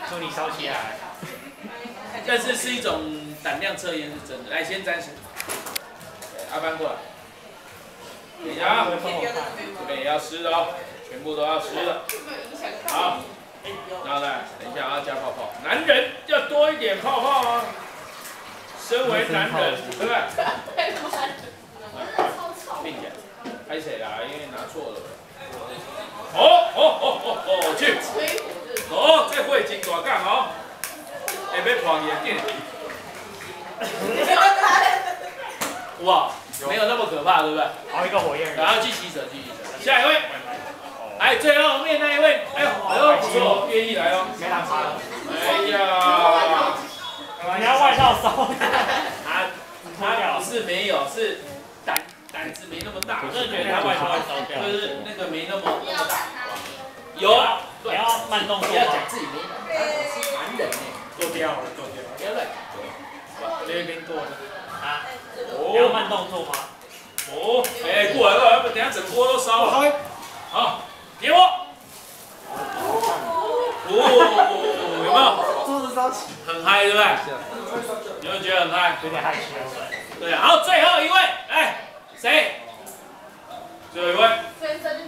祝你烧起来。 但是是一种胆量测验，是真的。来，先站起。阿班过来。等一下啊，这边也要湿的哦，全部都要湿的。好，然后呢，等一下要加泡泡。男人要多一点泡泡哦。身为男人，对不对？并且，拍谁啦？因为拿错了。哦，去。哦，这会真大干哦。会要破眼镜。哇，没有那么可怕，对不对？ 好一个火焰人。 然后继续扯，下一位。哎，最后面那一位，哎呦，不错，愿意来哦。 没打卡了。 哎呀。 你要外套烧。 他不是没有，是胆子没那么大。 我真的觉得他外套会烧掉。 就是那个没那么大。有， 不要慢动作。 不要讲自己没胆，他是男人呢。 做掉了。 不要乱讲。这边过的。啊。 你要慢动作吗？ 哦，哎，过来，等下整锅都烧了。好，点火。哦，有没有？ 桌子烧起。 很嗨，对不对？有没有觉得很嗨？ 有点害羞。 对，然后最后一位，来，谁？最后一位。